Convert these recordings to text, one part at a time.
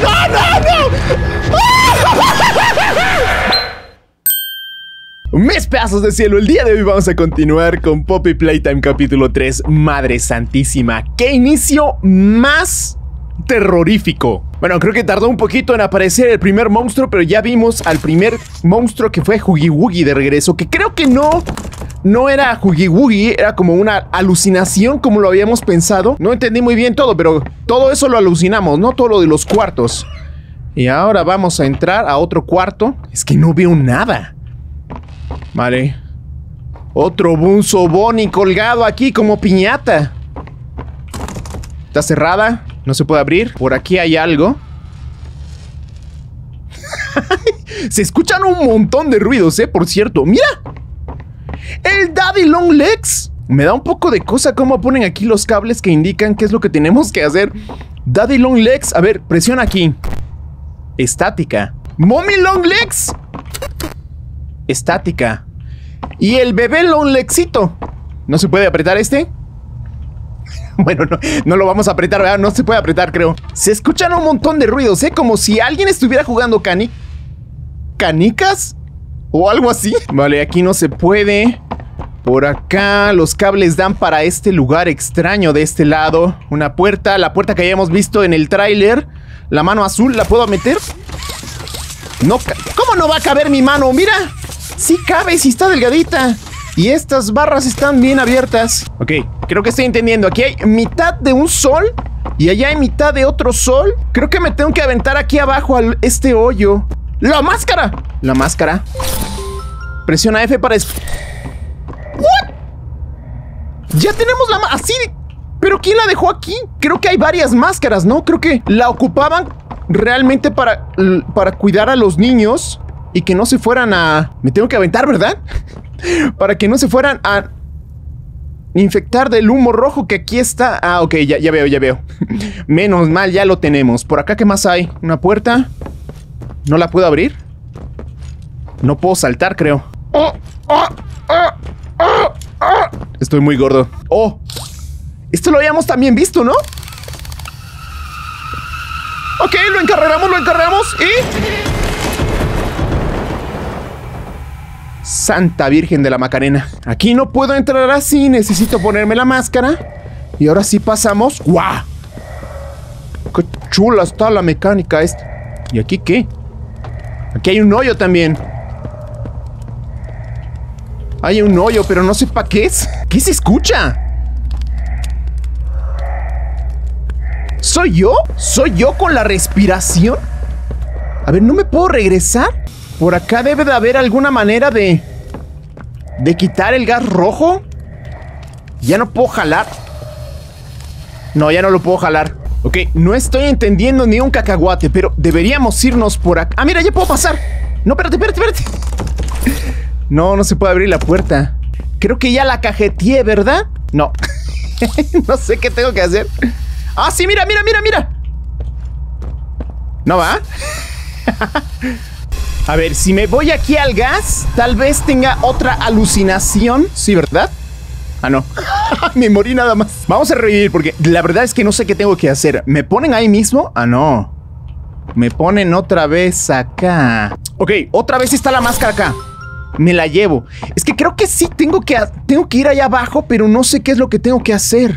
¡No, no, no! Mis pedazos de cielo, el día de hoy vamos a continuar con Poppy Playtime capítulo 3. Madre santísima, qué inicio más terrorífico. Bueno, creo que tardó un poquito en aparecer el primer monstruo, pero ya vimos al primer monstruo que fue Huggy Wuggy de regreso, que creo que no era Huggy Wuggy, era como una alucinación como lo habíamos pensado. No entendí muy bien todo, pero todo eso lo alucinamos, ¿no? Todo lo de los cuartos. Y ahora vamos a entrar a otro cuarto. Es que no veo nada. Vale. Otro Bunzo Bonnie colgado aquí como piñata. Está cerrada. No se puede abrir. Por aquí hay algo. Se escuchan un montón de ruidos, por cierto. ¡Mira! ¡El Daddy Long Legs! Me da un poco de cosa cómo ponen aquí los cables que indican qué es lo que tenemos que hacer. Daddy Long Legs. A ver, presiona aquí. Estática. Mommy Long Legs. Estática. Y el bebé Long Legsito. ¿No se puede apretar este? Bueno, no lo vamos a apretar, ¿verdad? No se puede apretar, creo. Se escuchan un montón de ruidos, como si alguien estuviera jugando canicas o algo así. Vale, aquí no se puede. Por acá los cables dan para este lugar extraño de este lado. Una puerta, la puerta que habíamos visto en el tráiler. La mano azul, ¿la puedo meter? No, ¿cómo no va a caber mi mano? Mira, sí cabe, sí está delgadita. Y estas barras están bien abiertas. Ok, creo que estoy entendiendo. Aquí hay mitad de un sol y allá hay mitad de otro sol. Creo que me tengo que aventar aquí abajo a este hoyo. ¡La máscara! La máscara. Presiona F para... ¿What? Ya tenemos la máscara. Así. ¿Pero quién la dejó aquí? Creo que hay varias máscaras, ¿no? Creo que la ocupaban realmente para cuidar a los niños y que no se fueran a... Me tengo que aventar, ¿verdad? Para que no se fueran a infectar del humo rojo que aquí está. Ah, ok, ya veo. Menos mal, ya lo tenemos. Por acá, ¿qué más hay? ¿Una puerta? ¿No la puedo abrir? No puedo saltar, creo. Estoy muy gordo. Oh, esto lo habíamos también visto, ¿no? Ok, lo encarregamos y... Santa Virgen de la Macarena. Aquí no puedo entrar así. Necesito ponerme la máscara. Y ahora sí pasamos. ¡Guau! ¡Qué chula está la mecánica esta! ¿Y aquí qué? Aquí hay un hoyo también. Hay un hoyo, pero no sé para qué es. ¿Qué se escucha? ¿Soy yo? ¿Soy yo con la respiración? A ver, ¿no me puedo regresar? Por acá debe de haber alguna manera de quitar el gas rojo. ¿Ya no puedo jalar? No, ya no lo puedo jalar. Ok, no estoy entendiendo ni un cacahuate, pero deberíamos irnos por acá. Ah, mira, ya puedo pasar. No, espérate. No se puede abrir la puerta. Creo que ya la cajeteé, ¿verdad? No. No sé qué tengo que hacer. Ah, sí, mira. ¿No va? A ver, si me voy aquí al gas, tal vez tenga otra alucinación. Sí, ¿verdad? Ah, no. Me morí nada más. Vamos a revivir porque la verdad es que no sé qué tengo que hacer. ¿Me ponen ahí mismo? Ah, no. Me ponen otra vez acá. Ok, otra vez está la máscara acá. Me la llevo. Es que creo que sí tengo que ir allá abajo, pero no sé qué es lo que tengo que hacer.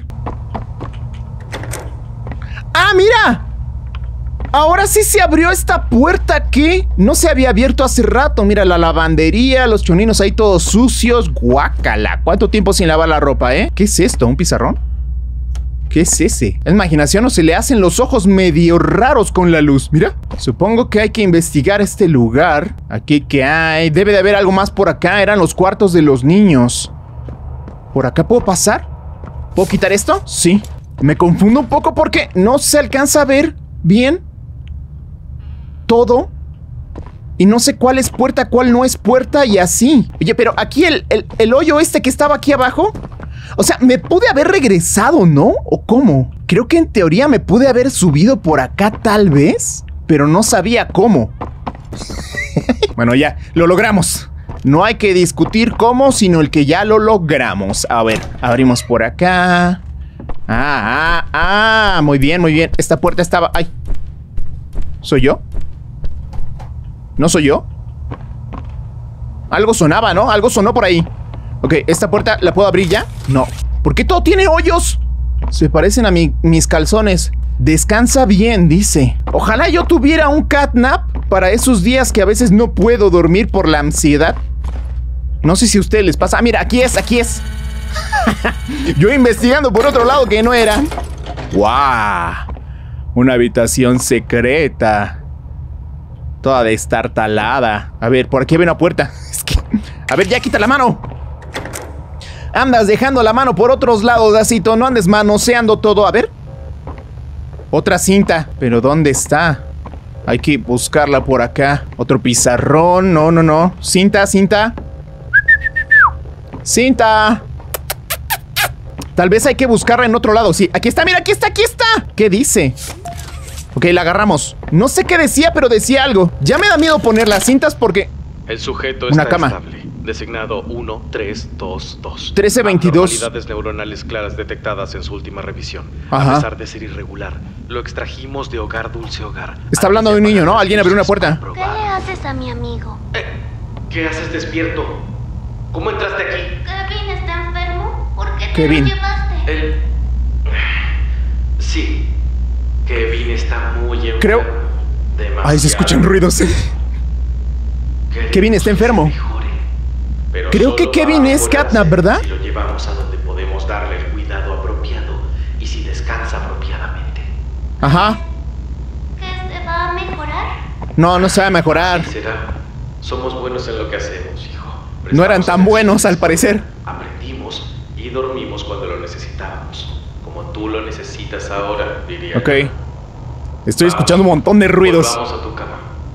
¡Ah, mira! Ahora sí se abrió esta puerta que no se había abierto hace rato. Mira, la lavandería, los choninos ahí todos sucios. Guácala. ¿Cuánto tiempo sin lavar la ropa, ¿Qué es esto? ¿Un pizarrón? ¿Qué es ese? ¿Es imaginación o se le hacen los ojos medio raros con la luz? Mira. Supongo que hay que investigar este lugar. Aquí, ¿qué hay? Debe de haber algo más por acá. Eran los cuartos de los niños. ¿Por acá puedo pasar? ¿Puedo quitar esto? Sí. Me confundo un poco porque no se alcanza a ver bien todo y no sé cuál es puerta, cuál no es puerta y así. Oye, pero aquí el hoyo este que estaba aquí abajo, o sea, me pude haber regresado, ¿no? ¿O cómo? Creo que en teoría me pude haber subido por acá tal vez, pero no sabía cómo. Bueno, ya, lo logramos. No hay que discutir cómo, sino el que ya lo logramos. A ver, abrimos por acá. Muy bien, muy bien. Esta puerta estaba... ¡Ay! ¿Soy yo? ¿No soy yo? Algo sonaba, ¿no? Algo sonó por ahí. Ok, ¿esta puerta la puedo abrir ya? No. ¿Por qué todo tiene hoyos? Se parecen a mis calzones. Descansa bien, dice. Ojalá yo tuviera un catnap para esos días que a veces no puedo dormir por la ansiedad. No sé si a ustedes les pasa. Ah, mira, aquí es, aquí es. Yo investigando por otro lado que no era. ¡Guau! Una habitación secreta. Toda destartalada. A ver, por aquí hay una puerta. Es que... A ver, ya quita la mano. Andas dejando la mano por otros lados, Dacito. No andes manoseando todo. A ver. Otra cinta. ¿Pero dónde está? Hay que buscarla por acá. Otro pizarrón. No, no, no. Cinta, cinta. Cinta. Tal vez hay que buscarla en otro lado. Sí, aquí está, mira, aquí está, aquí está. ¿Qué dice? Ok, la agarramos. No sé qué decía, pero decía algo. Ya me da miedo poner las cintas porque... El sujeto una está cama. estable. Designado 1322. 1322. Anormalidades neuronales claras detectadas en su última revisión. Ajá. A pesar de ser irregular, lo extrajimos de Hogar Dulce Hogar. Está hablando de un niño, ¿no? Alguien abrió una puerta. ¿Qué le haces a mi amigo? ¿Qué haces despierto? ¿Cómo entraste aquí? ¿Kevin está enfermo? ¿Por qué te Kevin. lo llevaste? Él... Sí. Kevin está muy enfermo. Creo... Ay, se escuchan ruidos. Kevin está enfermo. Creo que Kevin es catnap, ¿verdad? Si lo llevamos a donde podemos darle el cuidado apropiado y si descansa apropiadamente. Ajá. ¿Que se va a mejorar? No, no se va a mejorar. ¿Qué será? Somos buenos en lo que hacemos, hijo. No eran tan buenos, al parecer. Aprendimos y dormimos cuando lo necesitábamos. Como tú lo necesitas ahora, diría. Ok. Estoy escuchando un montón de ruidos. Vamos a tu cama.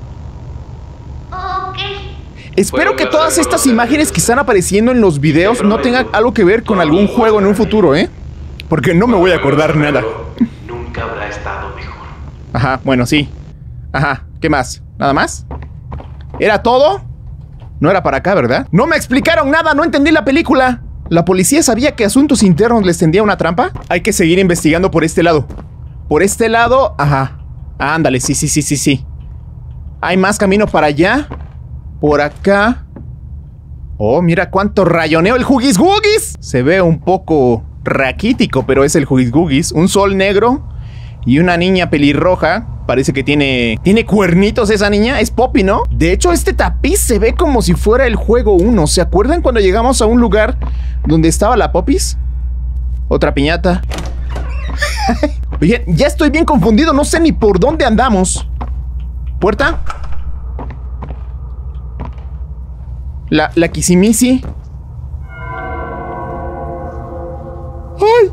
Ok. Espero que todas estas imágenes que están apareciendo en los videos no tengan algo que ver con algún juego en un futuro, ¿eh? Porque no me voy a acordar nada. Nunca habrá estado mejor. Ajá, bueno, sí. Ajá, ¿qué más? ¿Nada más? ¿Era todo? No era para acá, ¿verdad? No me explicaron nada, no entendí la película. ¿La policía sabía que Asuntos Internos les tendía una trampa? Hay que seguir investigando por este lado. Por este lado, ajá. Ándale, sí, sí, sí, sí, sí. Hay más camino para allá. Por acá. Oh, mira cuánto rayoneo el Huggies Wuggies. Se ve un poco raquítico, pero es el Huggies Wuggies. Un sol negro y una niña pelirroja. Parece que tiene cuernitos esa niña. Es Poppy, ¿no? De hecho, este tapiz se ve como si fuera el juego 1. ¿Se acuerdan cuando llegamos a un lugar donde estaba la Poppys? Otra piñata. Oye, ya estoy bien confundido. No sé ni por dónde andamos. ¿Puerta? La Kisimisi. ¡Ay!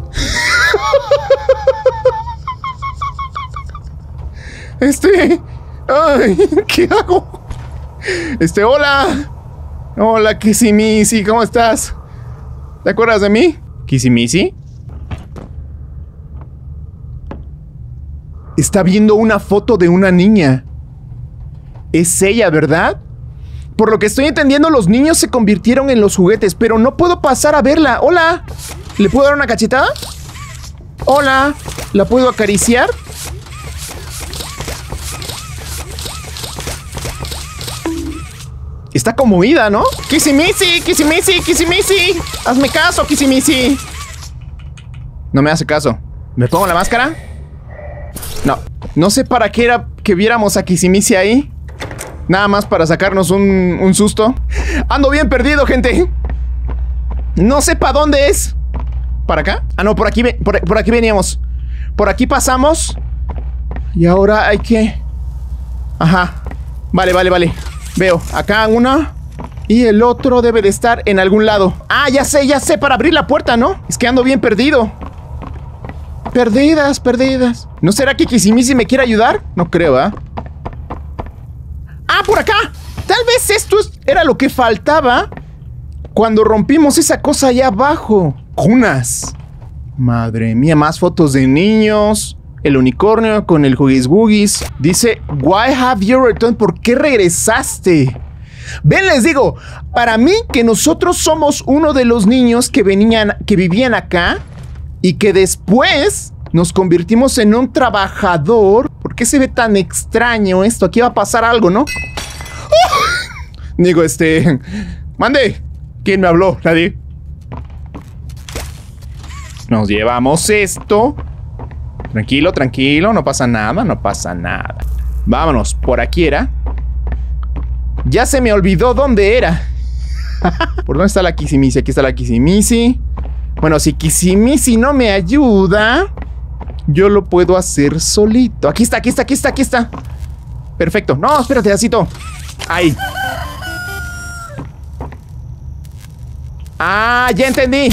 ¡Ay! ¿Qué hago? Hola. Hola, Kisimisi, ¿cómo estás? ¿Te acuerdas de mí? ¿Kisimisi? Está viendo una foto de una niña. Es ella, ¿verdad? Por lo que estoy entendiendo, los niños se convirtieron en los juguetes, pero no puedo pasar a verla. ¡Hola! ¿Le puedo dar una cachetada? ¡Hola! ¿La puedo acariciar? Está como ida, ¿no? ¡Kisimisi! ¡Kisimisi! ¡Kisimisi! ¡Hazme caso, Kisimisi! No me hace caso. ¿Me pongo la máscara? No. No sé para qué era que viéramos a Kisimisi ahí. Nada más para sacarnos un susto. Ando bien perdido, gente. No sé para dónde es. ¿Para acá? Ah, no, por aquí veníamos. Por aquí pasamos. Y ahora hay que... Ajá. Vale, vale, vale. Veo, acá una. Y el otro debe de estar en algún lado. Ah, ya sé, para abrir la puerta, ¿no? Es que ando bien perdido. Perdidas, perdidas. ¿No será que Kisimisi me quiere ayudar? No creo, ¿eh? ¡Ah, por acá! Tal vez esto era lo que faltaba cuando rompimos esa cosa allá abajo. ¡Cunas! Madre mía, más fotos de niños. El unicornio con el Huggies Wuggies. Dice, why have you returned? ¿Por qué regresaste? Ven, les digo, para mí que nosotros somos uno de los niños que vivían acá y que después nos convertimos en un trabajador. ¿Por qué se ve tan extraño esto? Aquí va a pasar algo, ¿no? ¡Oh! Digo, mande. ¿Quién me habló? Nadie. Nos llevamos esto. Tranquilo, tranquilo. No pasa nada, no pasa nada. Vámonos, por aquí era. Ya se me olvidó dónde era. ¿Por dónde está la Kisimisi? Aquí está la Kisimisi. Bueno, si Kisimisi no me ayuda, yo lo puedo hacer solito. Aquí está, aquí está, aquí está, aquí está. Perfecto. No, espérate, Asito. Ahí. Ah, ya entendí.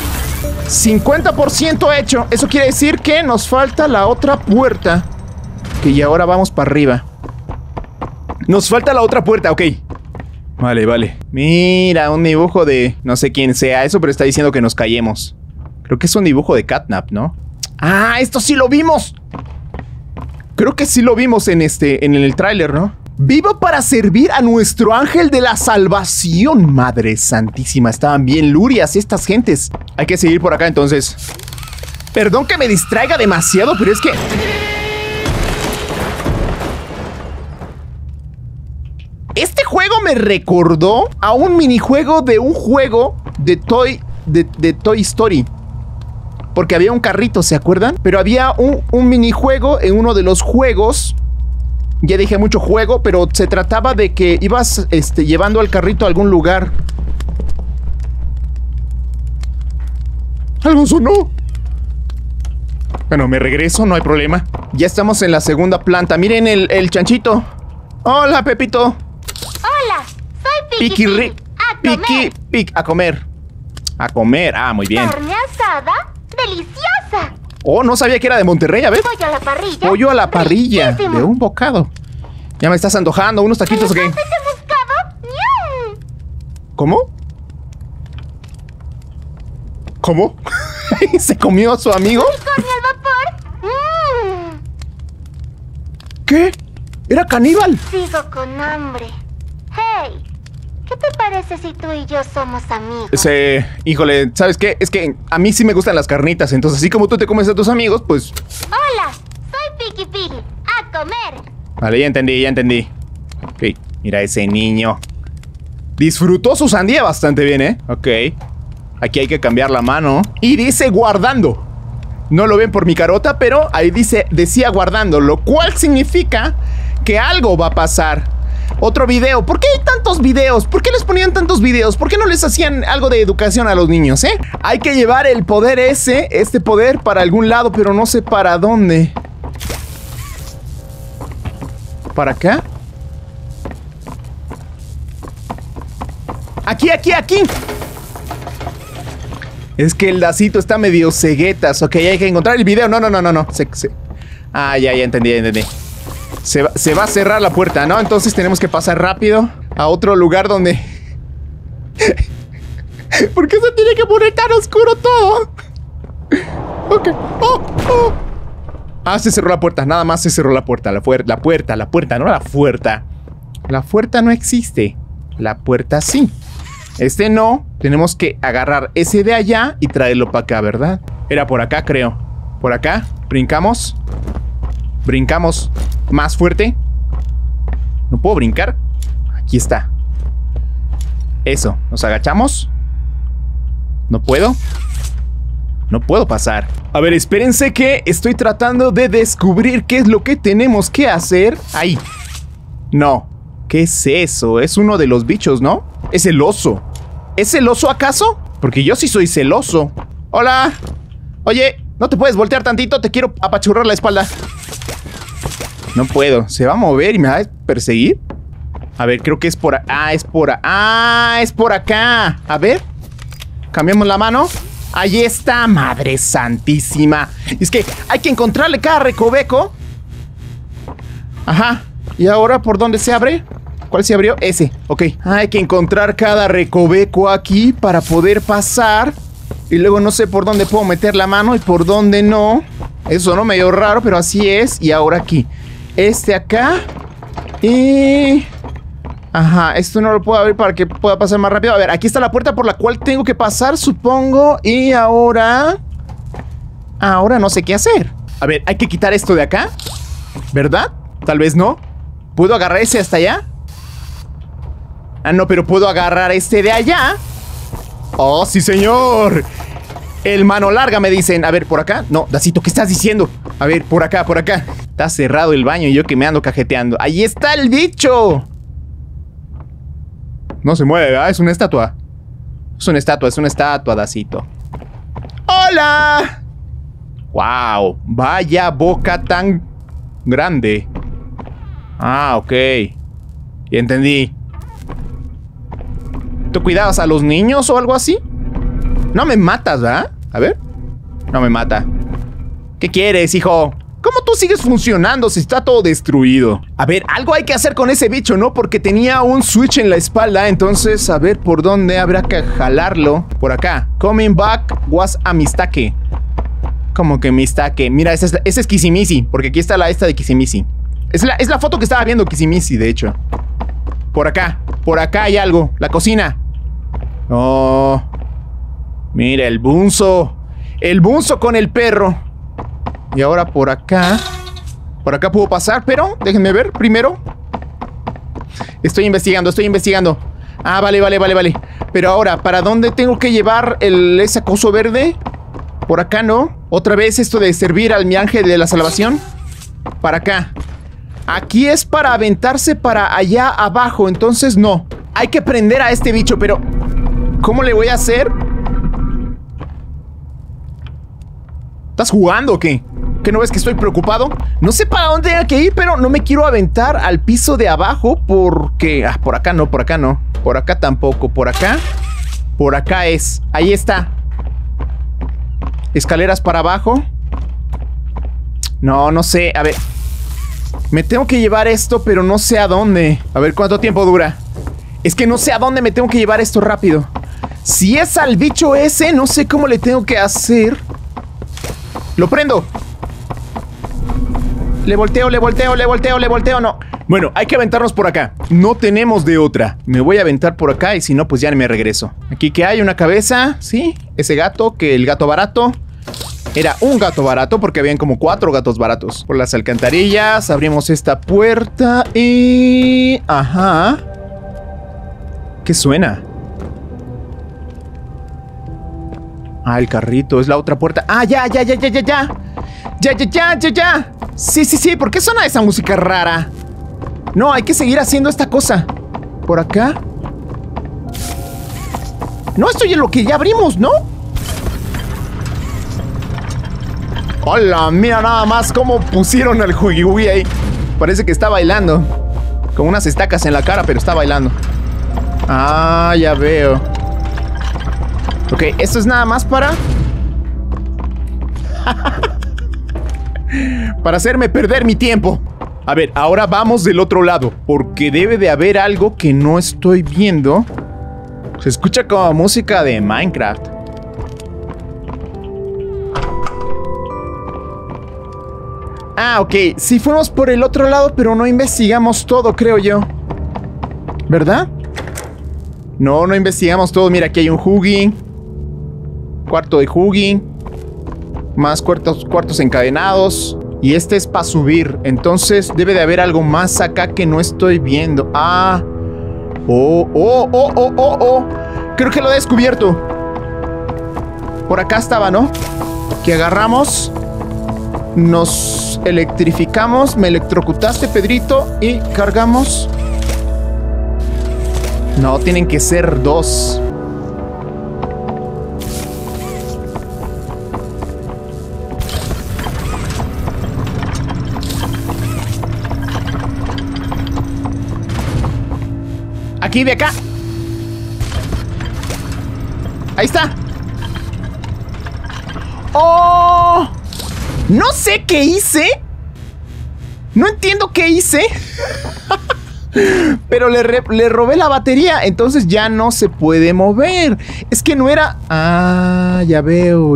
50% hecho. Eso quiere decir que nos falta la otra puerta. Que ya ahora vamos para arriba. Nos falta la otra puerta, ok. Vale, vale. Mira, un dibujo de... no sé quién sea eso, pero está diciendo que nos callemos. Creo que es un dibujo de Catnap, ¿no? ¡Ah! ¡Esto sí lo vimos! Creo que sí lo vimos en el tráiler, ¿no? ¡Vivo para servir a nuestro ángel de la salvación! ¡Madre santísima! Estaban bien lurias estas gentes. Hay que seguir por acá, entonces. Perdón que me distraiga demasiado, pero es que... este juego me recordó a un minijuego de un juego de Toy Story. Porque había un carrito, ¿se acuerdan? Pero había un minijuego en uno de los juegos. Ya dije mucho juego, pero se trataba de que ibas llevando al carrito a algún lugar. Algo sonó. Bueno, me regreso, no hay problema. Ya estamos en la segunda planta. Miren el chanchito. Hola, Pepito. Hola, soy Piki. A comer. A comer, ah, muy bien. Carne asada, deliciosa. Oh, no sabía que era de Monterrey, a ver. Pollo a la parrilla. Pollo a la parrilla, riquísimo. de un bocado. Ya me estás antojando, unos taquitos, ¿o qué? ¿Ese buscado? ¡Yum! ¿Cómo? ¿Cómo? ¿Se comió a su amigo? ¡Unicornio al vapor! ¿Qué? ¿Era caníbal? Sigo con hambre. Hey, ¿qué te parece si tú y yo somos amigos? Híjole, ¿sabes qué? Es que a mí sí me gustan las carnitas, entonces así como tú te comes a tus amigos, pues... Hola, soy Piki Piki. ¡A comer! Vale, ya entendí, ya entendí. Ok, mira ese niño. Disfrutó su sandía bastante bien, ¿eh? Ok. Aquí hay que cambiar la mano. Y dice guardando. No lo ven por mi carota, pero ahí decía guardando, lo cual significa que algo va a pasar. Otro video. ¿Por qué hay tantos videos? ¿Por qué les ponían tantos videos? ¿Por qué no les hacían algo de educación a los niños, eh? Hay que llevar el poder este poder para algún lado, pero no sé para dónde. ¿Para acá? Aquí, aquí, aquí. Es que el lacito está medio ceguetas. Ok, hay que encontrar el video. No. Ah, ya entendí, ya entendí. Se va a cerrar la puerta, ¿no? Entonces tenemos que pasar rápido a otro lugar donde... ¿Por qué se tiene que poner tan oscuro todo? Ok. Oh. Ah, se cerró la puerta. Nada más se cerró la puerta. La puerta, no la puerta. La puerta no existe. La puerta sí. Este no. Tenemos que agarrar ese de allá y traerlo para acá, ¿verdad? Era por acá, creo. Por acá. Brincamos. Brincamos. Más fuerte. No puedo brincar. Aquí está. Eso. Nos agachamos. No puedo. No puedo pasar. A ver, espérense que estoy tratando de descubrir qué es lo que tenemos que hacer. Ahí. No. ¿Qué es eso? Es uno de los bichos, ¿no? Es el oso. ¿Es el oso acaso? Porque yo sí soy celoso. Hola. Oye, ¿no te puedes voltear tantito? Te quiero apachurrar la espalda. No puedo. ¿Se va a mover y me va a perseguir? A ver, creo que es por... es por acá. A ver. Cambiamos la mano. Ahí está, madre santísima. Es que hay que encontrarle cada recoveco. Ajá. ¿Y ahora por dónde se abre? ¿Cuál se abrió? Ese. Ok. Hay que encontrar cada recoveco aquí para poder pasar. Y luego no sé por dónde puedo meter la mano y por dónde no. Eso no medio raro, pero así es. Y ahora aquí. Este acá. Y... ajá, esto no lo puedo abrir para que pueda pasar más rápido. A ver, aquí está la puerta por la cual tengo que pasar, supongo. Y ahora... ahora no sé qué hacer. A ver, hay que quitar esto de acá. ¿Verdad? Tal vez no. ¿Puedo agarrar ese hasta allá? Ah, no, pero puedo agarrar este de allá. ¡Oh, sí, señor! El mano larga, me dicen. A ver, ¿por acá? No, Dacito, ¿qué estás diciendo? A ver, por acá, por acá. Está cerrado el baño y yo que me ando cajeteando. ¡Ahí está el bicho! No se mueve, ¿verdad? Es una estatua. Es una estatua, Dacito. ¡Hola! ¡Wow! Vaya boca tan grande. Ah, ok. Ya entendí. ¿Tú cuidabas a los niños o algo así? No me matas, ¿verdad? A ver. No me mata. ¿Qué quieres, hijo? ¿Cómo tú sigues funcionando si está todo destruido? A ver, algo hay que hacer con ese bicho, ¿no? Porque tenía un switch en la espalda. Entonces, a ver por dónde habrá que jalarlo. Por acá. Coming back was a mistake. ¿Cómo que mistake? Mira, ese es Kisimisi. Porque aquí está la esta de Kisimisi. Es la foto que estaba viendo Kisimisi, de hecho. Por acá hay algo. La cocina. Oh. Mira, el bunzo. El bunzo con el perro. Y ahora por acá. Por acá puedo pasar, pero déjenme ver primero. Estoy investigando. Ah, vale. Pero ahora, ¿para dónde tengo que llevar ese coso verde? Por acá, ¿no? Otra vez esto de servir al mi ángel de la salvación. Para acá. Aquí es para aventarse para allá abajo. Entonces no. Hay que prender a este bicho, pero ¿cómo le voy a hacer? ¿Estás jugando o qué? ¿Qué no ves que estoy preocupado? No sé para dónde tengo que ir, pero no me quiero aventar al piso de abajo porque... Ah, por acá no. Por acá tampoco. Por acá es. Ahí está. Escaleras para abajo. No sé. A ver. Me tengo que llevar esto, pero no sé a dónde. A ver cuánto tiempo dura. Es que no sé a dónde me tengo que llevar esto rápido. Si es al bicho ese, no sé cómo le tengo que hacer. Lo prendo. Le volteo, no. Bueno, hay que aventarnos por acá. No tenemos de otra. Me voy a aventar por acá y si no, pues ya me regreso. Aquí que hay una cabeza, ¿sí? Ese gato, que el gato barato. Era un gato barato porque habían como 4 gatos baratos. Por las alcantarillas, abrimos esta puerta y... Ajá. ¿Qué suena? Ah, el carrito, es la otra puerta. Ah, ya. Sí, ¿por qué suena esa música rara? No, hay que seguir haciendo esta cosa. ¿Por acá? No, esto ya es lo que ya abrimos, ¿no? Hola, mira nada más cómo pusieron al Huggy Wuggy ahí. Parece que está bailando. Con unas estacas en la cara, pero está bailando. Ah, ya veo. Ok, esto es nada más para... para hacerme perder mi tiempo. A ver, ahora vamos del otro lado. Porque debe de haber algo que no estoy viendo. Se escucha como música de Minecraft. Ah, ok. Sí fuimos por el otro lado, pero no investigamos todo, creo yo. ¿Verdad? No investigamos todo. Mira, aquí hay un Huggy. Cuarto de Huggy. Más cuartos encadenados. Y este es para subir. Entonces debe de haber algo más acá que no estoy viendo. Ah. Oh. Creo que lo he descubierto. Por acá estaba, ¿no? Que agarramos. Nos electrificamos. Me electrocutaste, Pedrito. Y cargamos. No, tienen que ser 2. Aquí, de acá. Ahí está. ¡Oh! No sé qué hice. No entiendo qué hice. Pero le robé la batería. Entonces ya no se puede mover. Es que no era... Ah, ya veo.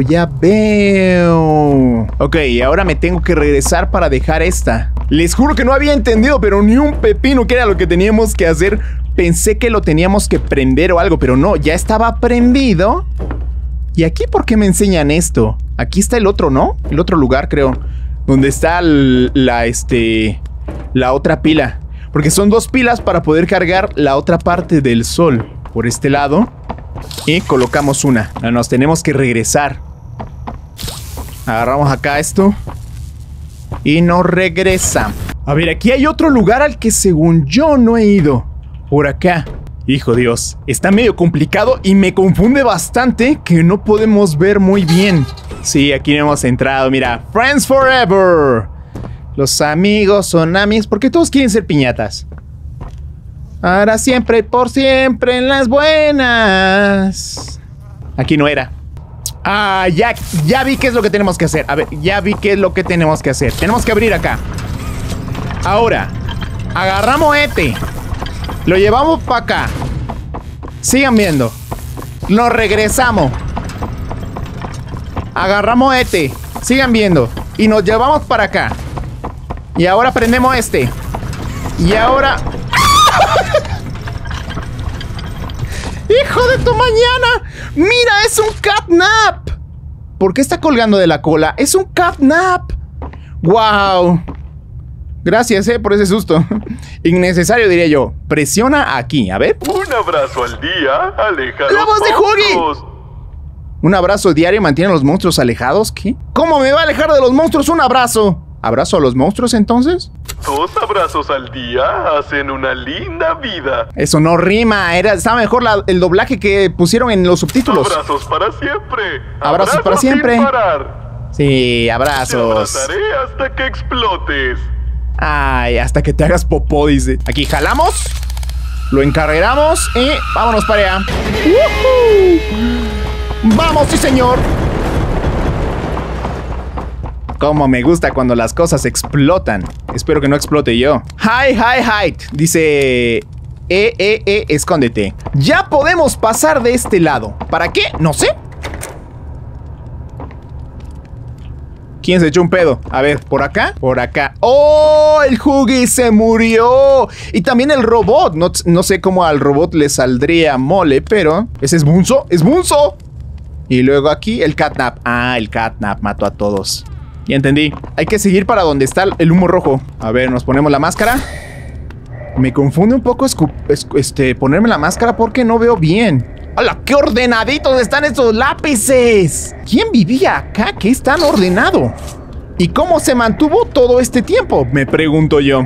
Ok, ahora me tengo que regresar para dejar esta. Les juro que no había entendido, pero ni un pepino que era lo que teníamos que hacer. Pensé que lo teníamos que prender o algo, pero no, ya estaba prendido. ¿Y aquí por qué me enseñan esto? Aquí está el otro, ¿no? El otro lugar, creo. donde está la otra pila. Porque son 2 pilas para poder cargar la otra parte del sol. Por este lado. Y colocamos una. Nos tenemos que regresar. Agarramos acá esto. Y nos regresamos. A ver, aquí hay otro lugar al que según yo no he ido. Por acá. Hijo Dios, está medio complicado y me confunde bastante que no podemos ver muy bien. Sí, aquí no hemos entrado, mira. Friends forever. Los amigos son amigos. ¿Por qué todos quieren ser piñatas? Ahora siempre, por siempre, en las buenas. Aquí no era. Ah, ya vi qué es lo que tenemos que hacer. A ver, ya vi qué es lo que tenemos que hacer. Tenemos que abrir acá. Ahora, agarramos este. Lo llevamos para acá. Sigan viendo. Nos regresamos. Agarramos este. Sigan viendo. Y nos llevamos para acá. Y ahora prendemos este. Y ahora... ¡Hijo de tu mañana! ¡Mira, es un catnap! ¿Por qué está colgando de la cola? ¡Es un catnap! ¡Wow! Gracias, por ese susto. Innecesario, diría yo. Presiona aquí, a ver. Un abrazo al día aleja ¡La voz de Huggy! ¿Un abrazo diario mantiene a los monstruos alejados? ¿Qué? ¿Cómo me va a alejar de los monstruos un abrazo? ¿Abrazo a los monstruos entonces? 2 abrazos al día hacen una linda vida. Eso no rima. Estaba mejor el doblaje que pusieron en los subtítulos. Abrazos para siempre. Abrazos para siempre. Sin parar. Sí, abrazos. Te abrazaré hasta que explotes. Ay, hasta que te hagas popó, dice. Aquí jalamos. Lo encarregamos y vámonos para allá. ¡Vamos, sí señor! Como me gusta cuando las cosas explotan. Espero que no explote yo. Hi. Dice... escóndete. Ya podemos pasar de este lado. ¿Para qué? No sé. ¿Quién se echó un pedo? A ver, ¿por acá? Por acá. ¡Oh! El Huggy se murió. Y también el robot. No sé cómo al robot le saldría mole, pero... ¿Ese es Bunzo? ¡Es Bunzo! Y luego aquí el catnap. Ah, el catnap mató a todos. Ya entendí. Hay que seguir para donde está el humo rojo. A ver, nos ponemos la máscara. Me confunde un poco ponerme la máscara porque no veo bien. ¡Hala! ¡Qué ordenaditos están estos lápices! ¿Quién vivía acá? ¿Qué es tan ordenado? ¿Y cómo se mantuvo todo este tiempo? Me pregunto yo.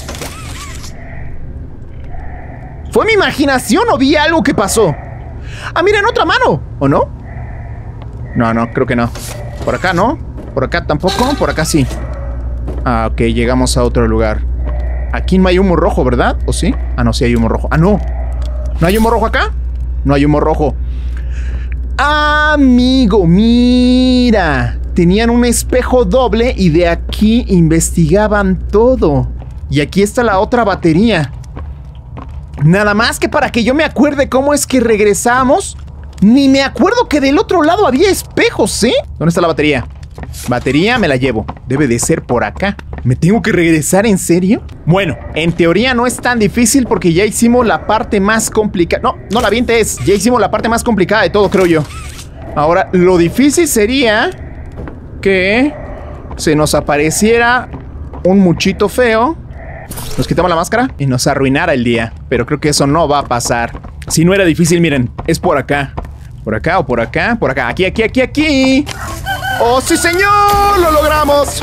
¿Fue mi imaginación o vi algo que pasó? ¡Ah, miren, otra mano! ¿O no? No, creo que no. Por acá no. Por acá tampoco. Por acá sí. Ah, ok, llegamos a otro lugar. Aquí no hay humo rojo, ¿verdad? ¿O sí? Ah, no, sí hay humo rojo. Ah, no. ¿No hay humo rojo acá? No hay humo rojo. Amigo, mira. Tenían un espejo doble y de aquí investigaban todo. Y aquí está la otra batería. Nada más que para que yo me acuerde cómo es que regresamos. Ni me acuerdo que del otro lado había espejos, ¿eh? ¿Dónde está la batería? Batería me la llevo. Debe de ser por acá. ¿Me tengo que regresar en serio? Bueno, en teoría no es tan difícil porque ya hicimos la parte más complicada. No la avientes. Ya hicimos la parte más complicada de todo, creo yo. Ahora, lo difícil sería que se nos apareciera un muchito feo. Nos quitamos la máscara y nos arruinara el día. Pero creo que eso no va a pasar. Si no era difícil, miren, es por acá. Por acá o por acá. Por acá. Aquí. ¡Oh, sí, señor! ¡Lo logramos!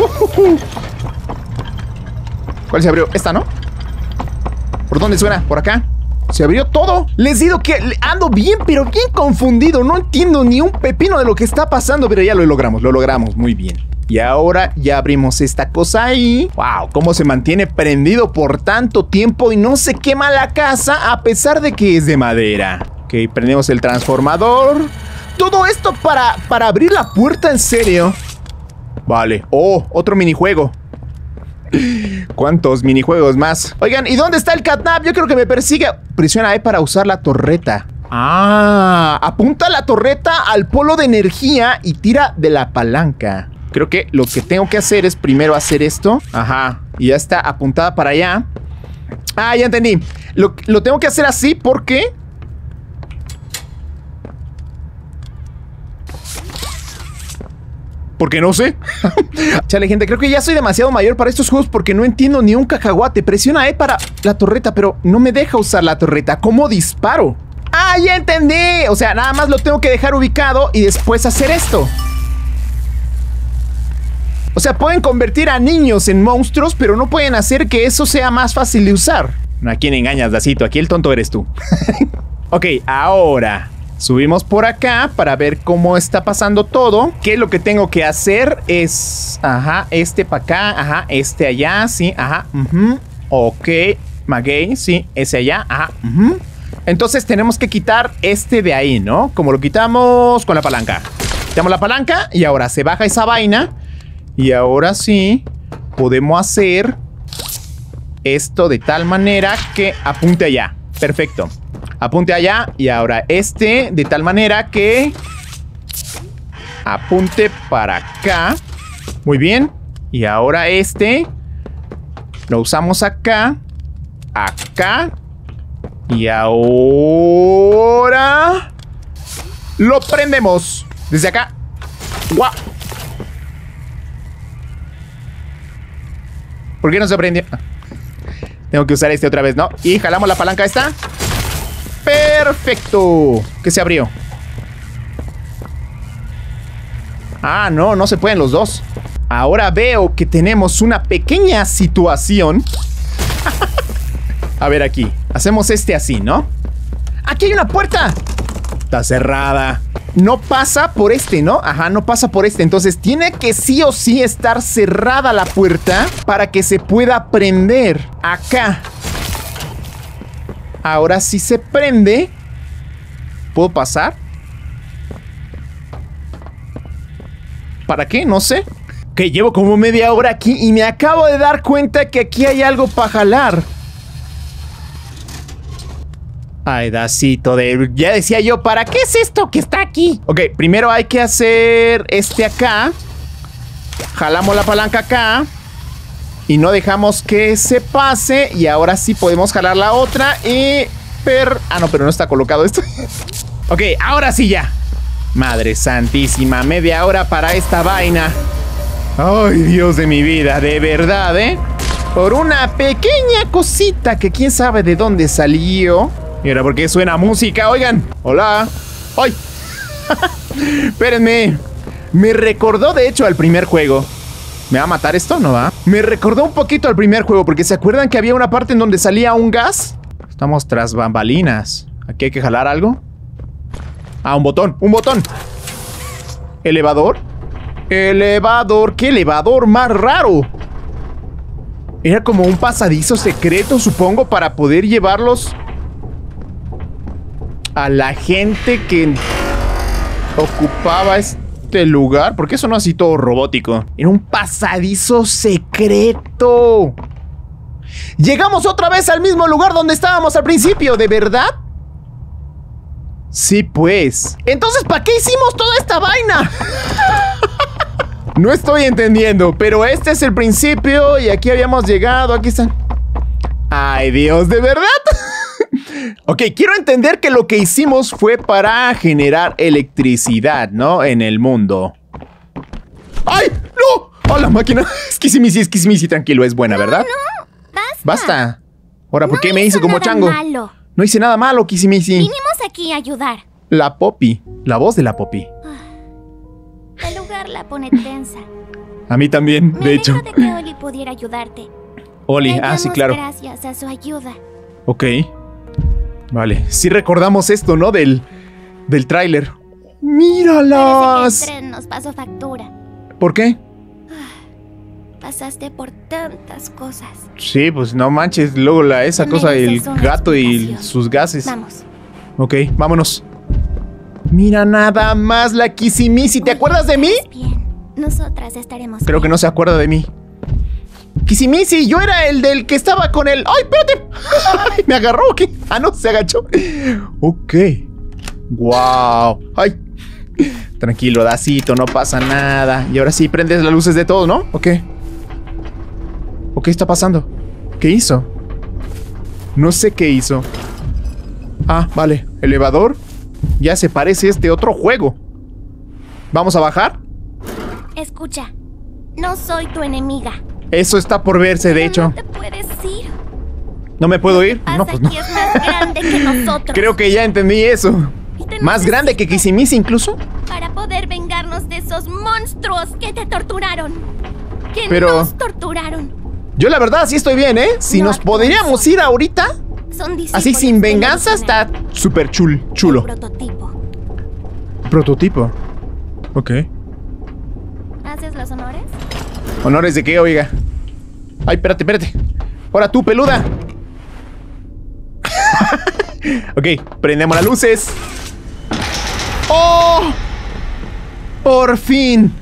¿Cuál se abrió? Esta, ¿no? ¿Por dónde suena? ¿Por acá? ¿Se abrió todo? Les digo que ando bien, pero bien confundido. No entiendo ni un pepino de lo que está pasando. Pero ya lo logramos muy bien. Y ahora ya abrimos esta cosa ahí. ¡Wow! Cómo se mantiene prendido por tanto tiempo y no se quema la casa a pesar de que es de madera. Ok, prendemos el transformador. Todo esto para abrir la puerta, ¿en serio? Vale. Oh, otro minijuego. ¿Cuántos minijuegos más? Oigan, ¿y dónde está el catnap? Yo creo que me persigue. Presiona E para usar la torreta. Ah, apunta la torreta al polo de energía y tira de la palanca. Creo que lo que tengo que hacer es primero hacer esto. Ajá. Y ya está apuntada para allá. Ah, ya entendí. Lo tengo que hacer así porque... Porque no sé. Chale, gente, creo que ya soy demasiado mayor para estos juegos porque no entiendo ni un cacahuate. Presiona E para la torreta, pero no me deja usar la torreta. ¿Cómo disparo? ¡Ah, ya entendí! O sea, nada más lo tengo que dejar ubicado y después hacer esto. O sea, pueden convertir a niños en monstruos, pero no pueden hacer que eso sea más fácil de usar. ¿A quién engañas, Dacito? Aquí el tonto eres tú. Ok, ahora subimos por acá para ver cómo está pasando todo. ¿Qué es lo que tengo que hacer? Es... Ajá, este para acá. Ajá, este allá. Sí, ajá. Ok, Maguey. Sí, ese allá. Ajá. Entonces tenemos que quitar este de ahí, ¿no? Como lo quitamos con la palanca. Quitamos la palanca y ahora se baja esa vaina. Y ahora sí podemos hacer esto de tal manera que apunte allá. Perfecto. Apunte allá. Y ahora este de tal manera que apunte para acá. Muy bien. Y ahora este lo usamos acá. Acá. Y ahora lo prendemos desde acá. ¡Guau! ¿Por qué no se prendió? Tengo que usar este otra vez, ¿no? Y jalamos la palanca esta. ¡Perfecto! ¿Qué se abrió? Ah, no, no se pueden los dos. Ahora veo que tenemos una pequeña situación. A ver aquí. Hacemos este así, ¿no? ¡Aquí hay una puerta! Está cerrada. No pasa por este, ¿no? Ajá, no pasa por este. Entonces tiene que sí o sí estar cerrada la puerta para que se pueda prender. Acá. Ahora sí se prende. ¿Puedo pasar? ¿Para qué? No sé. Ok, llevo como media hora aquí y me acabo de dar cuenta que aquí hay algo para jalar. Ay, Dacito, ya decía yo, ¿para qué es esto que está aquí? Ok, primero hay que hacer este acá. Jalamos la palanca acá. Y no dejamos que se pase. Y ahora sí podemos jalar la otra y... Ah, no, pero no está colocado esto. Ok, ahora sí ya. Madre santísima, media hora para esta vaina. Ay, Dios de mi vida, de verdad, ¿eh? Por una pequeña cosita que quién sabe de dónde salió. Y ahora, ¿por qué suena música? Oigan, hola. ¡Ay! Espérenme. Me recordó, de hecho, al primer juego. ¿Me va a matar esto? ¿No va? Me recordó un poquito al primer juego, porque ¿se acuerdan que había una parte en donde salía un gas? Estamos tras bambalinas. ¿Aquí hay que jalar algo? Ah, un botón, un botón. ¿Elevador? Elevador, ¿qué elevador más raro? Era como un pasadizo secreto, supongo, para poder llevarlos a la gente que ocupaba este lugar. ¿Por qué sonó así todo robótico? Era un pasadizo secreto. Llegamos otra vez al mismo lugar donde estábamos al principio, ¿de verdad? Sí, pues. Entonces, ¿para qué hicimos toda esta vaina? No estoy entendiendo, pero este es el principio y aquí habíamos llegado, aquí están. Ay, Dios, ¿de verdad? Ok, quiero entender que lo que hicimos fue para generar electricidad, ¿no? En el mundo. ¡Ay! ¡No! ¡Oh, la máquina! Esquisimici, tranquilo, es buena, ¿verdad? No, Basta. Ahora, ¿por qué no me hizo como chango? Malo. No hice nada malo, Kissimisi. Vinimos aquí a ayudar. La Poppy. La voz de la Poppy. El lugar la pone tensa. A mí también, de hecho. Me alegro de que Oli pudiera ayudarte. Oli, Le sí, damos claro. Gracias a su ayuda. Ok. Vale, sí recordamos esto, ¿no? Del tráiler. ¡Míralas! Parece que el tren nos pasó factura. ¿Por qué? Pasaste por tantas cosas. Sí, pues no manches. Luego esa Te cosa del mereces una gato y explicación. sus gases. Vamos. Ok, vámonos. Mira nada más la Kissimisi. ¿Te acuerdas de mí? Bien, nosotras estaremos Creo que no se acuerda de mí. Kissimisi, yo era el del que estaba con el... ¡Ay, espérate! Ay, ¿me agarró o qué? Ah, no, se agachó. Ok. Wow. Ay. Tranquilo, Dacito, no pasa nada. Y ahora sí prendes las luces de todo, ¿no? Ok. ¿Qué está pasando? ¿Qué hizo? No sé qué hizo. Ah, vale. Elevador. Ya se parece a este otro juego. ¿Vamos a bajar? Escucha, no soy tu enemiga. Eso está por verse, de hecho. No te puedes ir. ¿No me puedo ir? No, pues no. Aquí es más grande que nosotros. Creo que ya entendí eso. ¿Más grande que Kissimmee incluso? Para poder vengarnos de esos monstruos que te torturaron. Que Pero nos torturaron. yo la verdad sí estoy bien, ¿eh? Si No nos podríamos ir ahorita, Son así sin venganza, está súper chulo. El prototipo. Prototipo. Ok. ¿Haces los honores? ¿Honores de qué, oiga? Ay, espérate. Ahora tú, peluda. Ok, prendemos las luces. ¡Oh! ¡Por fin!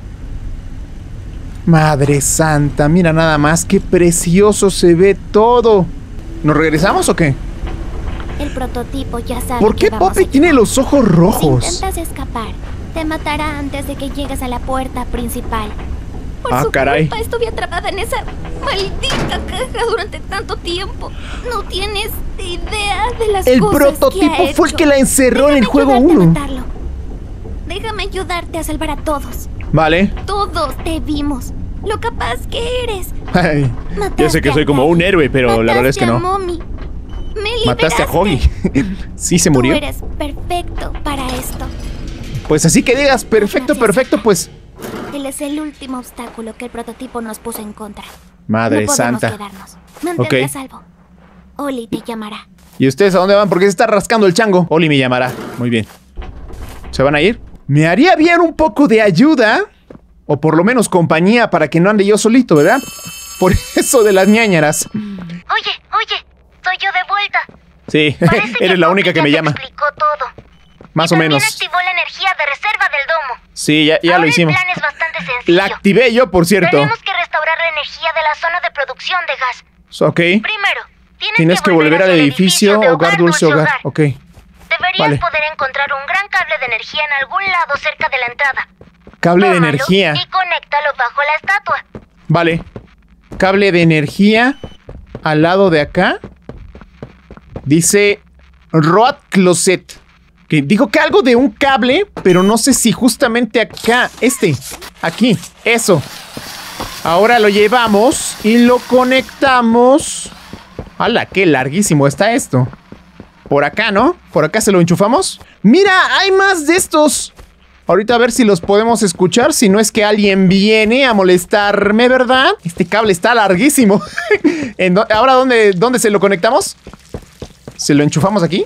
Madre santa, mira nada más, qué precioso se ve todo. ¿Nos regresamos o qué? El prototipo ya sabe. ¿Por qué Poppy tiene los ojos Si rojos? intentas escapar, te matará antes de que llegues a la puerta principal. Por su caray. culpa estuve atrapada en esa maldita caja durante tanto tiempo. No tienes idea de las El cosas prototipo que ha fue el hecho. que la encerró en el juego Déjame 1. ayudarte a matarlo. Déjame ayudarte a salvar a todos. Vale. Todos te vimos. Lo capaz que eres. Ay, yo sé que soy como un héroe, pero la verdad es que Mataste a no. Mommy. Me Mataste a liberaste. Hoggy. Sí, se murió. Tú eres perfecto para esto. Pues así que digas, perfecto, pues. Él es el último obstáculo que el prototipo nos puso en contra. Madre no podemos santa. quedarnos. Mantente Ok. a salvo. Oli te llamará. ¿Y ustedes a dónde van? Porque se está rascando el chango. Oli me llamará. Muy bien. ¿Se van a ir? Me haría bien un poco de ayuda. O por lo menos compañía para que no ande yo solito, ¿verdad? Por eso de las ñañaras. Oye, soy yo de vuelta. Sí, Parece eres la Poppy única que ya me te llama. explicó todo. Más o También menos. activó la energía de reserva del domo. Sí, ya Ahora lo hicimos. El plan es bastante sencillo. La activé yo, por cierto. Tenemos que restaurar la energía de la zona de producción de gas. Ok. Primero, Tienes que volver al edificio de Hogar Dulce Hogar. Ok. Deberías Vale. poder encontrar un gran cable de energía en algún lado cerca de la entrada. Cable de Tómalo energía. y conéctalo bajo la estatua. Vale. Cable de energía al lado de acá. Dice Road Closet. Que dijo que algo de un cable, pero no sé si justamente acá. Aquí. Eso. Ahora lo llevamos y lo conectamos. ¡Hala! ¡Qué larguísimo está esto! Por acá, ¿no? Por acá se lo enchufamos. ¡Mira! ¡Hay más de estos! Ahorita a ver si los podemos escuchar. Si no es que alguien viene a molestarme, ¿verdad? Este cable está larguísimo. Ahora, ¿dónde se lo conectamos? ¿Se lo enchufamos aquí?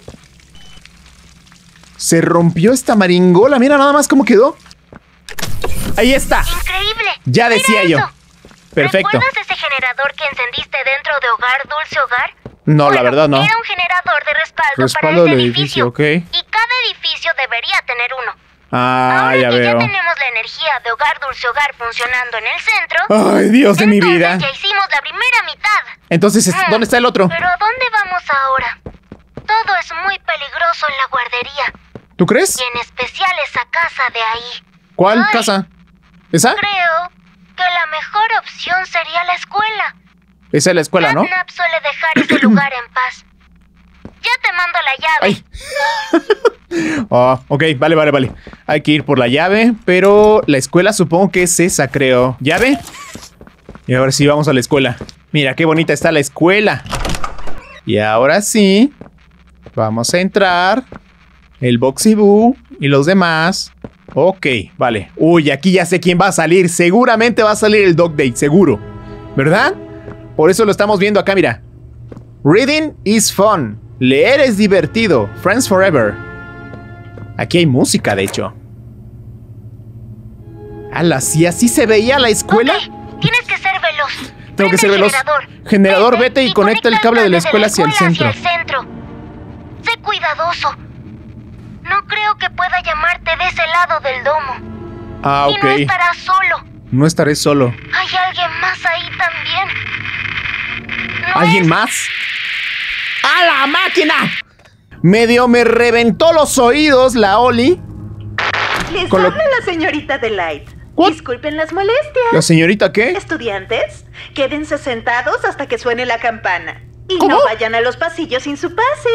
Se rompió esta maringola. Mira nada más cómo quedó. Ahí está. ¡Increíble! Ya decía Mira yo. eso. Perfecto. ¿Recuerdas ese generador que encendiste dentro de Hogar Dulce Hogar? No, la verdad no. Era un generador de respaldo Respaldo para ese del edificio. edificio, ok. Y cada edificio debería tener uno. Ah, Ahora ya que veo. ya tenemos la energía de Hogar Dulce Hogar funcionando en el centro. Ay, Dios de mi entonces vida. Ya hicimos la primera mitad. Entonces, ¿dónde está el otro? Pero ¿a dónde vamos ahora? Todo es muy peligroso en la guardería. ¿Tú crees? Y en especial esa casa de ahí. ¿Cuál Ay. casa? ¿Esa? Creo que la mejor opción sería la escuela. Esa es la escuela, ¿no? Catnap suele dejar ese lugar en paz. Ya te mando la llave. Ay. Oh, ok, vale. Hay que ir por la llave, pero la escuela supongo que es esa, creo. ¿Llave? Y ahora sí, vamos a la escuela. Mira, qué bonita está la escuela. Y ahora sí, vamos a entrar. El Boxy Boo y los demás. Ok, vale. Uy, aquí ya sé quién va a salir. Seguramente va a salir el Dog Day, seguro. ¿Verdad? Por eso lo estamos viendo acá, mira. Reading is fun. Leer es divertido. Friends forever. Aquí hay música, de hecho. ¡Hala! ¿Sí así se veía la escuela? Ok, tienes que ser veloz. Tengo que Prende ser el veloz. Generador, vete y conecta el cable de la escuela hacia el centro. Sé cuidadoso. No creo que pueda llamarte de ese lado del domo. Ah, Y no ok. estarás solo. No estaré solo. Hay alguien más ahí también. No ¿Alguien es- más? ¡A la máquina! Medio me reventó los oídos la Oli. Les Con lo- habla la señorita Delight. ¿What? Disculpen las molestias. ¿La señorita qué? Estudiantes, quédense sentados hasta que suene la campana. Y ¿Cómo? no vayan a los pasillos sin su pase.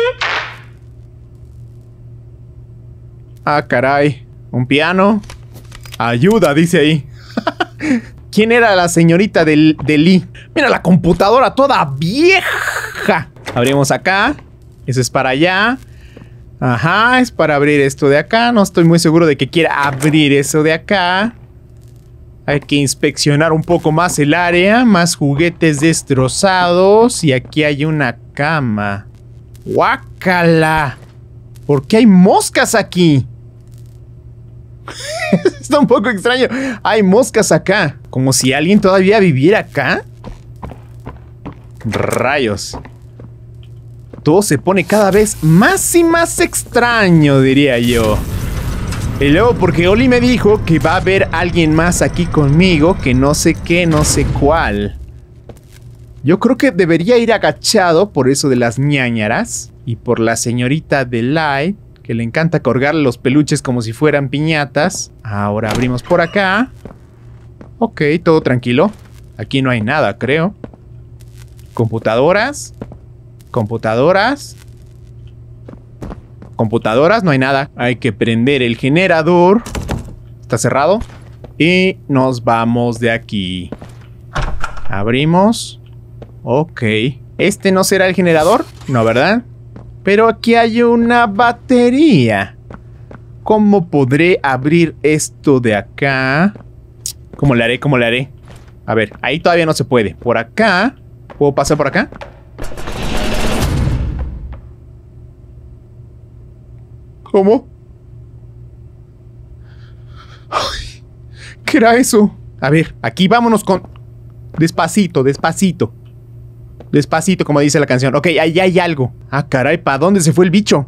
Ah, caray. Un piano. Ayuda, dice ahí. ¿Quién era la señorita de Lee? Mira la computadora toda vieja. Abrimos acá. Eso es para allá. Ajá, es para abrir esto de acá. No estoy muy seguro de que quiera abrir eso de acá. Hay que inspeccionar un poco más el área. Más juguetes destrozados. Y aquí hay una cama. ¡Guácala! ¿Por qué hay moscas aquí? Está un poco extraño. Hay moscas acá. Como si alguien todavía viviera acá. Rayos. Todo se pone cada vez más y más extraño, diría yo. Y luego porque Oli me dijo que va a haber alguien más aquí conmigo, que no sé qué, no sé cuál. Yo creo que debería ir agachado por eso de las ñañaras. Y por la señorita de Light, que le encanta colgarle los peluches como si fueran piñatas. Ahora abrimos por acá. Ok, todo tranquilo. Aquí no hay nada, creo. Computadoras. Computadoras. Computadoras, no hay nada. Hay que prender el generador. Está cerrado. Y nos vamos de aquí. Abrimos. Ok. ¿Este no será el generador? No, ¿verdad? Pero aquí hay una batería. ¿Cómo podré abrir esto de acá? ¿Cómo le haré? ¿Cómo le haré? A ver, ahí todavía no se puede. Por acá. ¿Puedo pasar por acá? ¿Cómo? Ay, ¿qué era eso? A ver, aquí vámonos con... Despacito, despacito. Despacito, como dice la canción. Ok, ahí hay algo. Ah, caray, ¿para dónde se fue el bicho?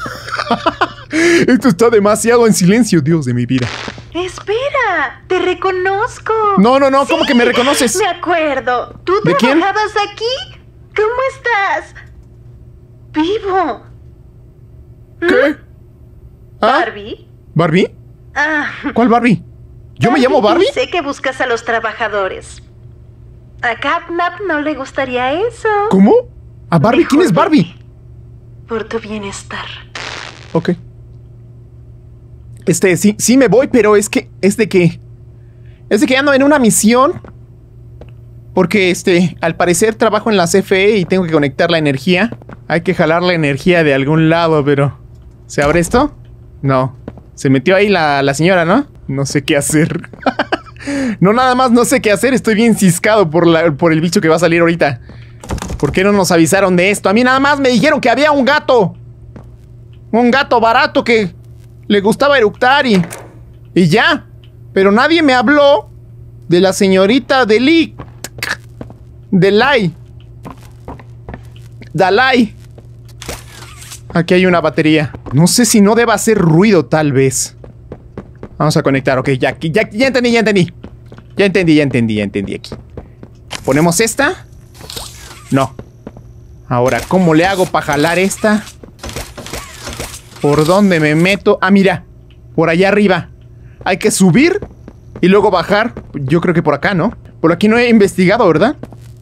Esto está demasiado en silencio, Dios de mi vida. Espera, te reconozco. No, no, no, ¿cómo que me reconoces? Me acuerdo. ¿Tú ¿De quién? trabajabas aquí? ¿Cómo estás? Vivo. ¿Qué? ¿Ah? ¿Barbie? ¿Barbie? Ah, ¿Cuál Barbie? ¿Yo me llamo Barbie? Sé que buscas a los trabajadores. A Catnap no le gustaría eso. ¿Cómo? ¿A Barbie? Mejor ¿Quién es Barbie? vete. Por tu bienestar. Ok. Sí me voy, pero es de que ando en una misión. Porque, al parecer trabajo en la CFE y tengo que conectar la energía. Hay que jalar la energía de algún lado, pero... ¿Se abre esto? No. Se metió ahí la señora, ¿no? No sé qué hacer. No, nada más no sé qué hacer. Estoy bien ciscado por el bicho que va a salir ahorita. ¿Por qué no nos avisaron de esto? A mí nada más me dijeron que había un gato. Un gato barato que le gustaba eructar y ya. Pero nadie me habló de la señorita de Lee. Dalai. Aquí hay una batería. No sé si no deba hacer ruido, tal vez. Vamos a conectar. Ok, ya entendí. Ya entendí aquí. ¿Ponemos esta? No. Ahora, ¿cómo le hago para jalar esta? ¿Por dónde me meto? Ah, mira. Por allá arriba. Hay que subir y luego bajar. Yo creo que por acá, ¿no? Por aquí no he investigado, ¿verdad?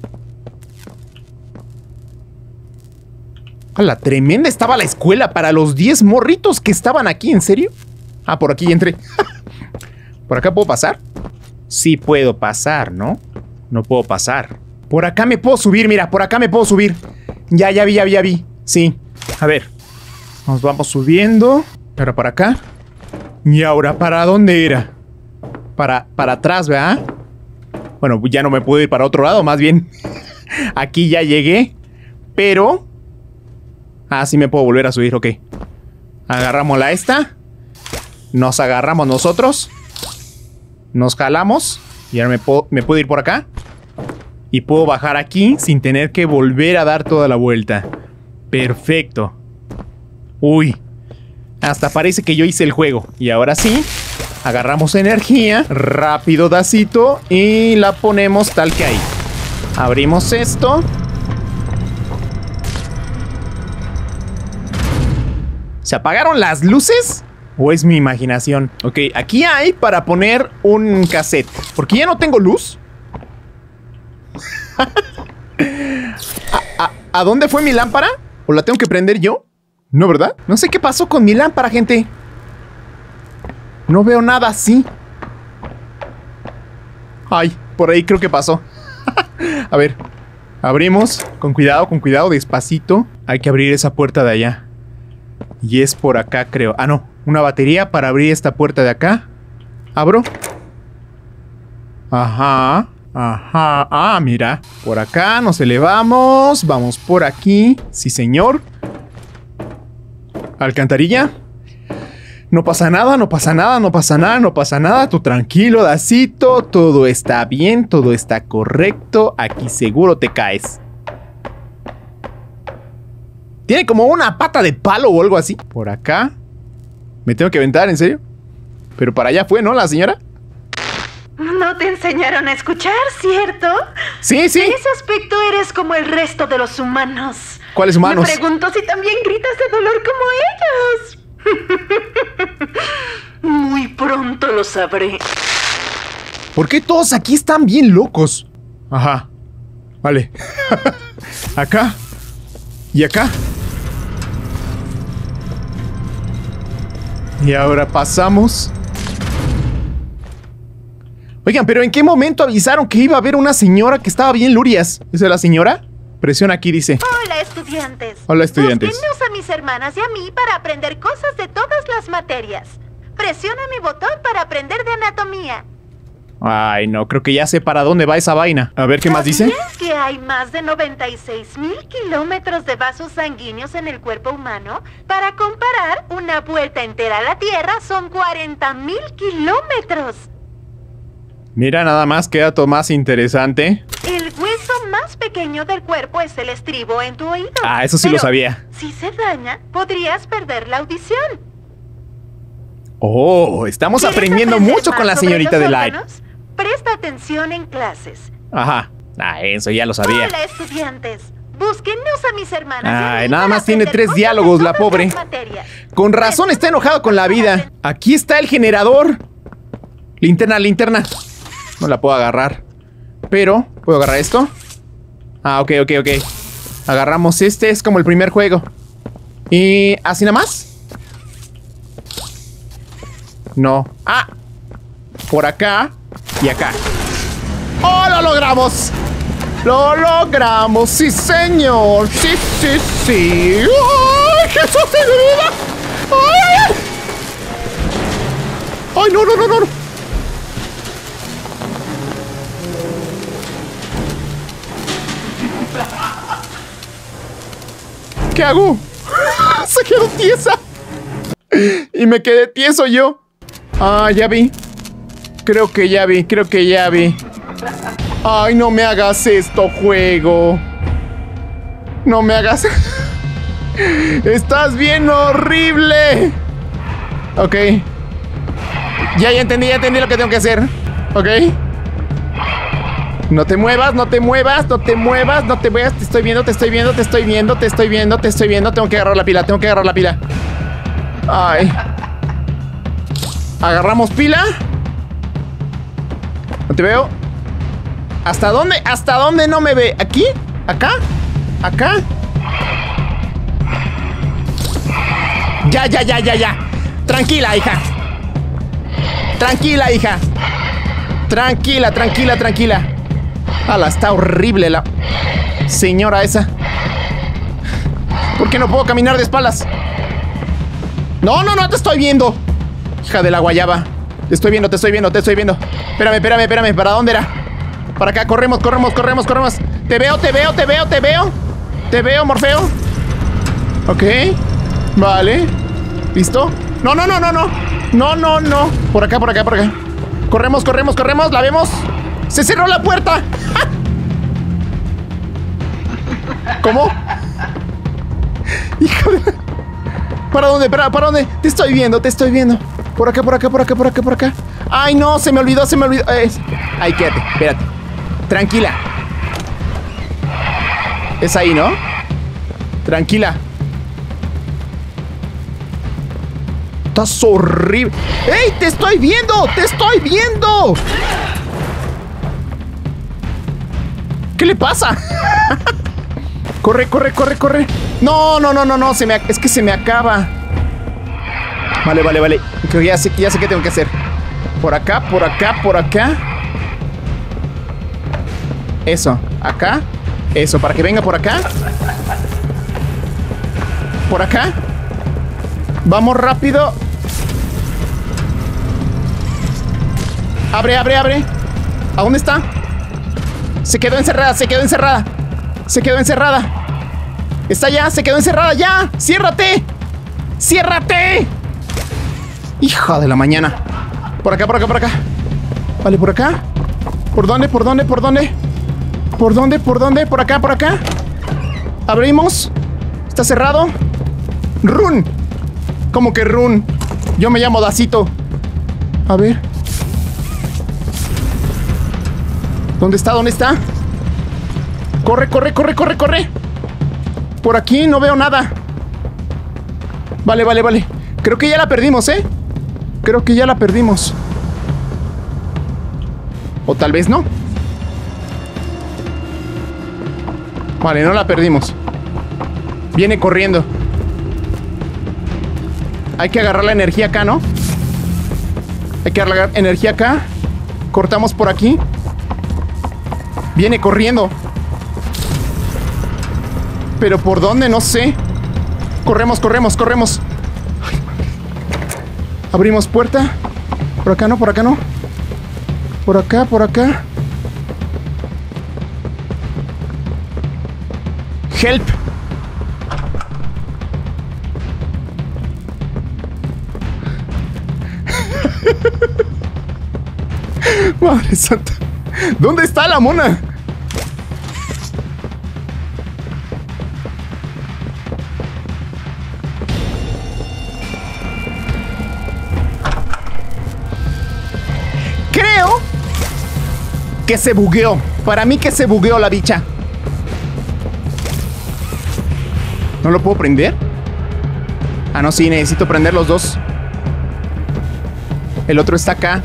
¡Hala! Tremenda estaba la escuela para los 10 morritos que estaban aquí, ¿en serio? Ah, por aquí ya entré. ¿Por acá puedo pasar? Sí puedo pasar, ¿no? No puedo pasar. Por acá me puedo subir, mira, por acá me puedo subir. Ya vi. Sí. A ver. Nos vamos subiendo. Ahora para acá. ¿Y ahora para dónde era? Para atrás, ¿verdad? Bueno, ya no me puedo ir para otro lado, más bien. Aquí ya llegué. Pero... Ah, sí me puedo volver a subir, ok. Agarramos la esta. Nos agarramos nosotros. Nos jalamos. Y ahora me puedo ir por acá. Y puedo bajar aquí sin tener que volver a dar toda la vuelta. Perfecto. Uy. Hasta parece que yo hice el juego. Y ahora sí. Agarramos energía. Rápido dacito. Y la ponemos tal que ahí. Abrimos esto. ¿Se apagaron las luces? ¿O es mi imaginación? Ok, aquí hay para poner un cassette. Porque ya no tengo luz. ¿A dónde fue mi lámpara? ¿O la tengo que prender yo? No, ¿verdad? No sé qué pasó con mi lámpara, gente. No veo nada así. Ay, por ahí creo que pasó. A ver, abrimos. Con cuidado, despacito. Hay que abrir esa puerta de allá. Y es por acá, creo. Ah, no, una batería para abrir esta puerta de acá. Abro. Ajá. Ah, mira. Por acá nos elevamos. Vamos por aquí. Sí, señor. Alcantarilla. No pasa nada, no pasa nada, no pasa nada, no pasa nada. Tú tranquilo, Dacito. Todo está bien, todo está correcto. Aquí seguro te caes. Tiene como una pata de palo o algo así. Por acá. ¿Me tengo que aventar, en serio? Pero para allá fue, ¿no, la señora? No te enseñaron a escuchar, ¿cierto? Sí, sí. En ese aspecto eres como el resto de los humanos. ¿Cuáles humanos? Me pregunto si también gritas de dolor como ellos. Muy pronto lo sabré. ¿Por qué todos aquí están bien locos? Ajá. Vale. Acá. Y acá. Y ahora pasamos. Oigan, pero ¿en qué momento avisaron que iba a haber una señora que estaba bien lurias? ¿Esa es la señora? Presiona aquí, dice. Hola, estudiantes. Hola, estudiantes. Búsquennos a mis hermanas y a mí para aprender cosas de todas las materias. Presiona mi botón para aprender de anatomía. Ay, no, creo que ya sé para dónde va esa vaina. A ver, ¿qué más dice? ¿Sabías que hay más de 96,000 kilómetros de vasos sanguíneos en el cuerpo humano? Para comparar, una vuelta entera a la Tierra son 40,000 kilómetros. Mira, nada más, qué dato más interesante. El hueso más pequeño del cuerpo es el estribo en tu oído. Ah, eso sí lo sabía. Si se daña, podrías perder la audición. Oh, estamos aprendiendo mucho con la señorita de Light. Presta atención en clases. Ajá. Ah, eso ya lo sabía. Hola, estudiantes. Búsquennos a mis hermanas. Ay, nada más tiene 3 diálogos, la pobre. Con razón está enojado con la vida. Aquí está el generador. Linterna, linterna. No la puedo agarrar. Pero, ¿puedo agarrar esto? Ah, ok. Agarramos este, es como el primer juego. Y... ¿así nada más? No. ¡Ah! Por acá y acá. ¡Oh, lo logramos! ¡Lo logramos! ¡Sí, señor! ¡Sí! ¡Ay, Jesús de mi vida! ¡Ay! ¡Ay, no! ¿Qué hago? Se quedó tiesa. Y me quedé tieso yo. Ah, ya vi. Creo que ya vi. Ay, no me hagas esto, juego. No me hagas. Estás bien horrible. Ok. Ya entendí lo que tengo que hacer. Ok. No te muevas. Te estoy viendo. Tengo que agarrar la pila. Ay. Agarramos pila. No te veo. ¿Hasta dónde no me ve? ¿Aquí? ¿Acá? Ya. Tranquila, hija. Tranquila. Ala, está horrible la señora esa. ¿Por qué no puedo caminar de espaldas? No, te estoy viendo. Hija de la guayaba. Te estoy viendo. Espérame. ¿Para dónde era? Para acá, corremos. Te veo. Te veo, Morfeo. Ok. Vale. ¿Listo? No. Por acá. Corremos. ¿La vemos? ¡Se cerró la puerta! ¿Cómo? Hijo de... ¿Para dónde? Te estoy viendo. Por acá. Ay, no, se me olvidó. Ay, quédate, espérate. Tranquila. Es ahí, ¿no? Tranquila. Estás horrible. ¡Ey! ¡Te estoy viendo! ¿Qué le pasa? Corre. No. Es que se me acaba. Vale. Creo que ya sé qué tengo que hacer. Por acá. Eso, acá. Eso, para que venga por acá. Por acá. Vamos rápido. Abre, abre, abre. ¿A dónde está? Se quedó encerrada, se quedó encerrada. Se quedó encerrada. Está ya, se quedó encerrada ya. ¡Ciérrate! ¡Ciérrate! Hija de la mañana. Por acá, por acá, por acá. Vale, por acá. ¿Por dónde? ¿Por dónde? ¿Por dónde? ¿Por dónde? ¿Por dónde? ¿Por acá? ¿Por acá? Abrimos. Está cerrado. Run. ¿Cómo que run? Yo me llamo Dacito. A ver. ¿Dónde está? ¿Dónde está? Corre, corre, corre, corre, corre. Por aquí no veo nada. Vale, vale, vale. Creo que ya la perdimos, ¿eh? Creo que ya la perdimos. O tal vez no. Vale, no la perdimos. Viene corriendo. Hay que agarrar la energía acá, ¿no? Hay que agarrar energía acá. Cortamos por aquí. Viene corriendo. Pero ¿por dónde? No sé. Corremos, corremos, corremos. Ay, abrimos puerta. Por acá no, por acá no. Por acá, por acá. Help. Madre santa. ¿Dónde está la mona? Creo que se bugueó. Para mí que se bugueó la bicha. ¿No lo puedo prender? Ah, no, sí, necesito prender los dos. El otro está acá.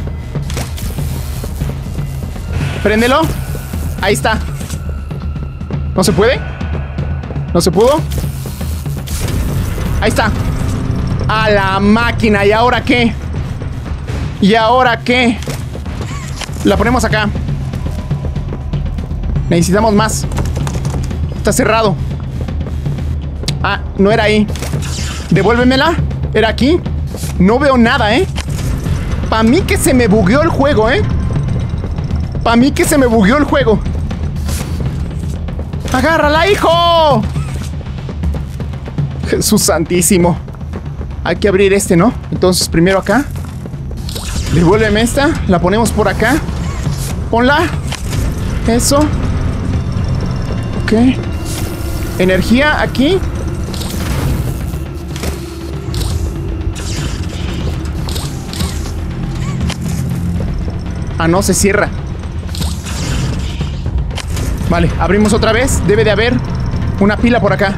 Préndelo. Ahí está. ¿No se puede? ¿No se pudo? Ahí está. A la máquina. ¿Y ahora qué? ¿Y ahora qué? La ponemos acá. Necesitamos más. Está cerrado. Ah, no era ahí. Devuélvemela. Era aquí. No veo nada, ¿eh? Para mí que se me bugueó el juego, ¿eh? Para mí que se me bugueó el juego. ¡Agárrala, hijo! Jesús santísimo. Hay que abrir este, ¿no? Entonces primero acá. Devuélveme esta. La ponemos por acá. Ponla. Eso. Ok. Energía aquí. Ah, no, se cierra. Vale, abrimos otra vez. Debe de haber una pila por acá.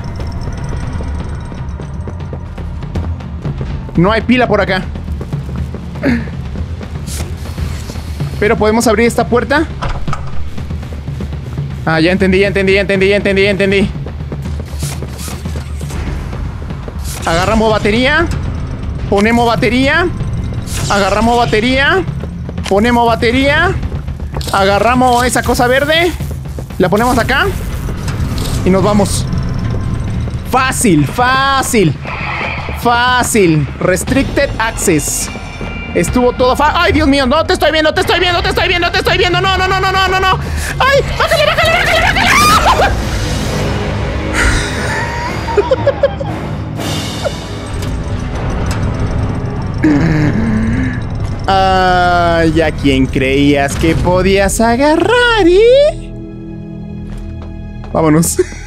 No hay pila por acá. Pero podemos abrir esta puerta. Ah, ya entendí, ya entendí, ya entendí, ya entendí, ya entendí. Agarramos batería. Ponemos batería. Agarramos batería. Ponemos batería. Agarramos esa cosa verde. La ponemos acá. Y nos vamos. Fácil, fácil. Fácil. Restricted access. Estuvo todo fácil. ¡Ay, Dios mío! No, te estoy viendo, te estoy viendo, te estoy viendo, te estoy viendo. No, no, no, no, no, no, no. ¡Ay! ¡Bájale, bájale, bájale, bájale! Ay, ¿a quién creías que podías agarrar, eh? Vámonos.